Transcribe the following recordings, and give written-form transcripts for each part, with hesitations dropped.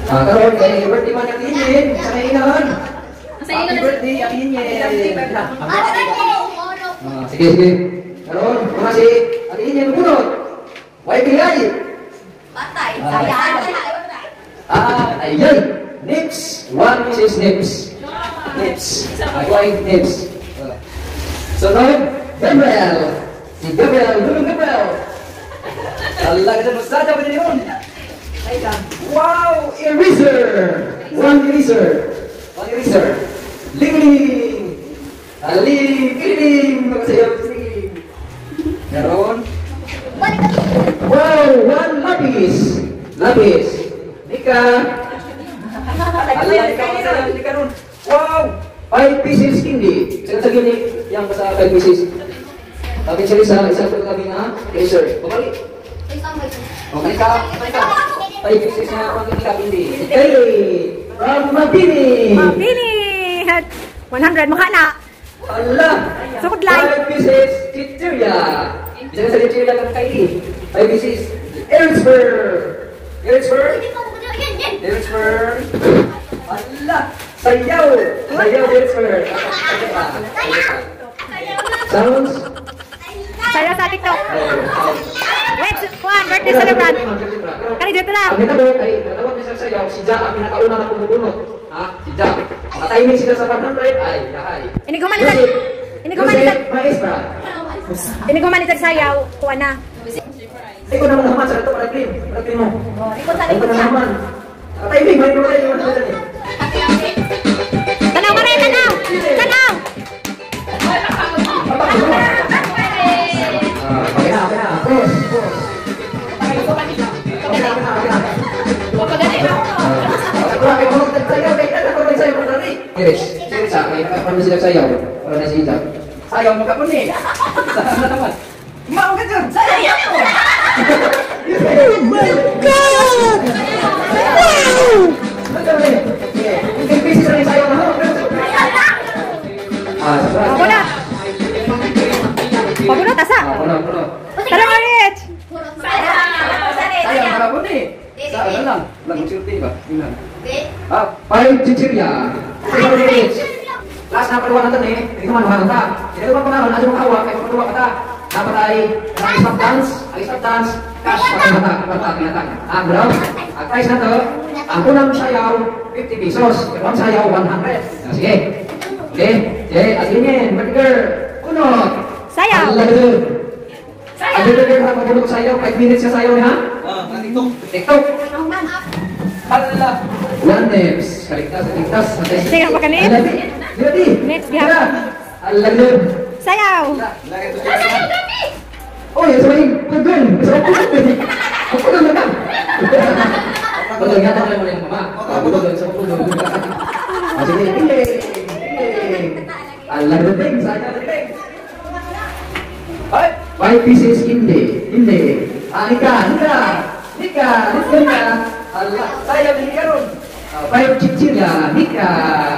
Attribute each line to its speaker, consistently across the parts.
Speaker 1: Karon kay birthday man natin din. Sa inon. Happy birthday atin yan. Sige, sige. Karon, mga si atin yan bunot. Why pilay?
Speaker 2: Patay.
Speaker 1: Ayan. Nips. One is nips. Nips. Why nips? Sunod, Gabriel. Si Gabriel, dulong Gabriel. Allah ka dyan, masada pa din yun. Wow, eraser. One eraser. One eraser. Ling-ling. Ling-ling. Magsayaw, ling-ling. Garon. Wow, one lapis. Lapis. Nika. Allah, ikaw masaya. Nika ron. Wow, 5 pieces candy. Sige ni yang sa 5 pieces. Tapi sila sa isang kami na eraser. Babalik. Okay ka. 5 pieces na pang candy. Okay. From Mabini.
Speaker 3: Mabini. 100 mukha na.
Speaker 1: Allah.
Speaker 3: Sukod live.
Speaker 1: 5 pieces Chicheria. Bisa sa Chicheria kan kaili. 5 pieces Ericsburg. Ericsburg. Ericsburg. Allah. Sayaw. Sayaw Ericsburg. Sounds.
Speaker 3: Saya sa TikTok. Wait, Juan, birthday celebrant. Kali dito lang.
Speaker 1: Ang ginagawa ay dalawang isang sayaw, si Ja ang pinakauna na pumubunot. Ha? Si Ja. Matahimik sila sa 100 ay yahay.
Speaker 3: Ini gumanitan. Ini gumanitan.
Speaker 1: Maestra.
Speaker 3: Ini gumanitan sayaw. Kuha na.
Speaker 1: Ikaw naman naman sa ito, paraglim. Paraglim mo. Ikaw na naman. Matahimik, may nulay yung mga dali.
Speaker 3: Tanaw, Mare, tanaw. Tanaw.
Speaker 1: Okay na, okay na. Pause, pause. Iris, Iris ah, may paano sila sayaw? Para na si Ija. Sayaw mo ka po ni. Sana naman. Mau ka dyan, sayaw mo! Oh my God! Wow! Yung pieces na yung sayaw na.
Speaker 3: Ako na. Pabuno, tasa.
Speaker 1: Puno.
Speaker 3: Tara, Rich.
Speaker 1: Sayaw ka po ni. Sa ano lang? Lang shooting ba? Yun lang. Paling Chicheria. Last na paluwa natin eh. Hindi ko manuhan ka. Hindi ko panahon. Ano mong hawak? Kaya paluwa ka ta. Dapat ay stop dance. Cash. Pagkakita. Ang brown. Ang price na to. Ang unang sayaw, 50 pesos. Ang sayaw, 100. Sige. Okay. Okay. Atingin. Particular. Kunot.
Speaker 3: Sayaw.
Speaker 1: Ang particular na pagpunod sayaw. 5 minutes ka sayaw niya. TikTok. Allah. One nips. Kaligtas.
Speaker 3: Sige, pa kanip.
Speaker 1: Ready?
Speaker 3: Nips, gihapon.
Speaker 1: Allah.
Speaker 3: Sayaw.
Speaker 1: Oh, ya sabay. Pagul. Pagul na ka. Pagul nga tayo mo ng mama. Pagul sa pagul. Sige. Allah ruting saya ruting. Ay, 5 pieces hindi. Nika. Allah, saya beli karun. 5 Chicheria, Nika.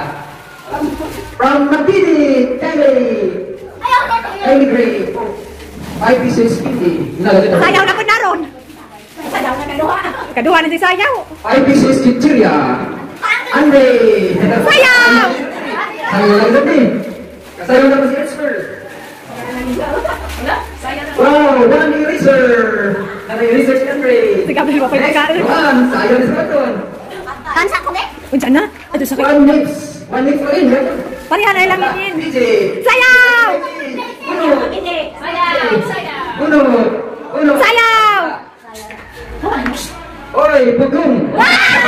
Speaker 1: From Mabini, Kelly Gray. 5 pieces hindi.
Speaker 3: Sayaw na ko naron. Sayaw na kaduha. Kaduha na si sayaw.
Speaker 1: 5 pieces Chicheria. Andre.
Speaker 3: Sayaw.
Speaker 1: Sayaw na din. Sayaw na si Expert. Wow, one eraser. Ano eraser si Andre?
Speaker 3: Si Gabriel pa pagkakaan.
Speaker 1: One, sayaw na si Baton.
Speaker 2: Kansa ko be?
Speaker 3: Unsa na? Ato sa
Speaker 1: One nips pa rin.
Speaker 3: Pareha na lang yun.
Speaker 1: DJ.
Speaker 3: Sayaw!
Speaker 1: Uno.
Speaker 3: Sayaw!
Speaker 1: Oy, bugong.